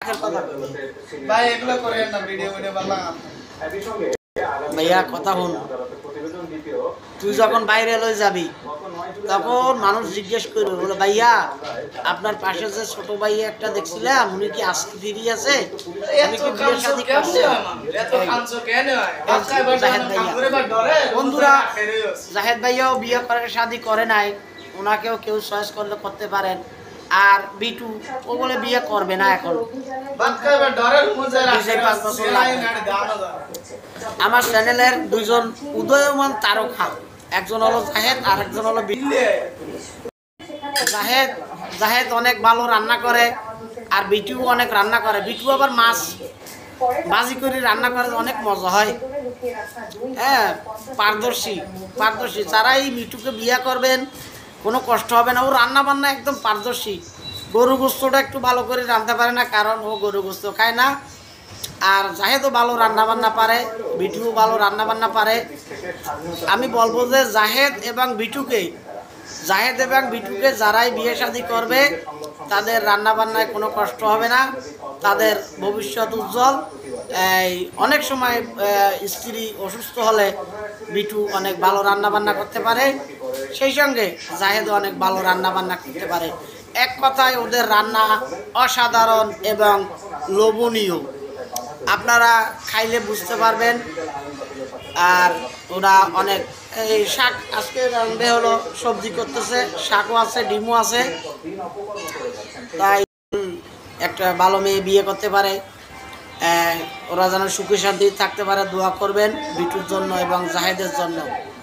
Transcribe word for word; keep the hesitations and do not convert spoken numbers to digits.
ভাই এগুলো করেন না, ভিডিও ভিডিও বানান। ভাইয়া কথা শুন, তুই যখন বাইরে লই যাবি তখন মানুষ জিজ্ঞেস করবে, বলে ভাইয়া আপনার পাশে যে ছোট ভাই একটা দেখছিলাম উনি কি আজকে ফিরি আছে, উনি কি বিয়ে শাদী করছে? বন্ধুরা, জাহেদ ভাইয়াও বিয়ে করে শাদী করে নাই, ওনাকেও কেউ চয়েস করলে করতে পারেন। আর বিটু ও বলে বিয়ে করবে না এখন। আমার চ্যানেলের দুইজন উদয়মান তারকা, একজন হলো জাহেদ আর একজন হলো বিটু। জাহেদ জাহেদ অনেক ভালো রান্না করে আর বিটু অনেক রান্না করে। বিটু আবার মাছ বাজি করে রান্না করে, অনেক মজা হয়। হ্যাঁ, পারদর্শী পারদর্শী যারাই বিটুকে বিয়ে করবেন কোনো কষ্ট হবে না। ও রান্না বান্না একদম পারদর্শী। গরু গোস্তটা একটু ভালো করে রাঁধতে পারে না, কারণ ও গরু গোস্ত খায় না। আর জাহেদও ভালো রান্না বান্না পারে, বিটুও ভালো রান্না বান্না পারে। আমি বলবো যে জাহেদ এবং বিটুকে জাহেদ এবং বিটুকে যারাই বিয়ে শাদী করবে তাদের রান্না বান্নায় কোনো কষ্ট হবে না, তাদের ভবিষ্যৎ উজ্জ্বল। এই অনেক সময় স্ত্রী অসুস্থ হলে বিটু অনেক ভালো রান্না বান্না করতে পারে, সেই সঙ্গে জাহেদও অনেক ভালো রান্না বান্না করতে পারে। এক কথায় ওদের রান্না অসাধারণ এবং লোভনীয়, আপনারা খাইলে বুঝতে পারবেন। আর ওরা অনেক এই শাক আজকে রান্না হলো, সবজি করতেছে, শাকও আছে, ডিমও আছে। তাই একটা ভালো মেয়ে বিয়ে করতে পারে, ওরা যেন সুখে শান্তি থাকতে পারে। দোয়া করবেন বিটুর জন্য এবং জাহেদের জন্য।